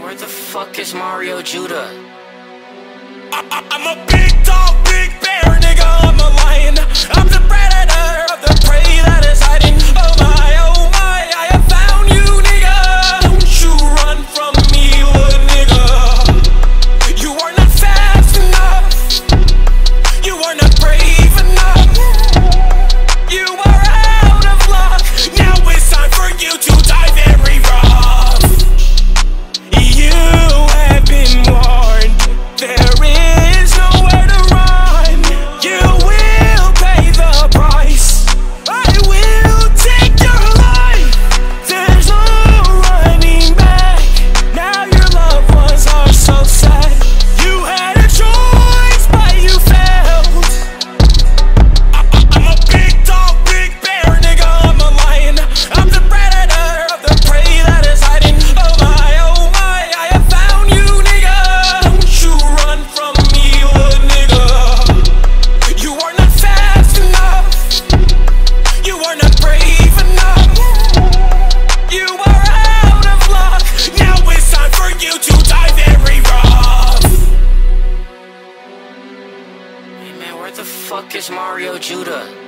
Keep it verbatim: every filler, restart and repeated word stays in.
Where the fuck is Mario Judah? I, I, I'm a big dog, big bear, nigga, I'm a lion. I'm the predator of the prey that is hiding. Oh my, oh my, I have found you, nigga. Don't you run from me, little nigga. You are not fast enough. You are not brave enough. You are out of luck. Now it's time for you to die very rough. You have been warned. There is nowhere to run. You will pay the price. I will take your life. There's no running back. Now your loved ones are so sad. You had a choice, but you failed. I I'm a big dog, big bear, nigga, I'm a lion. I'm the predator of the prey that is hiding. Oh my, oh my, I have found you, nigga. Don't you run from me, little nigga. You are not fast enough. You are not brave enough. You are out of luck. Now it's time for you to die very rough. Hey man, where the fuck is Mario Judah?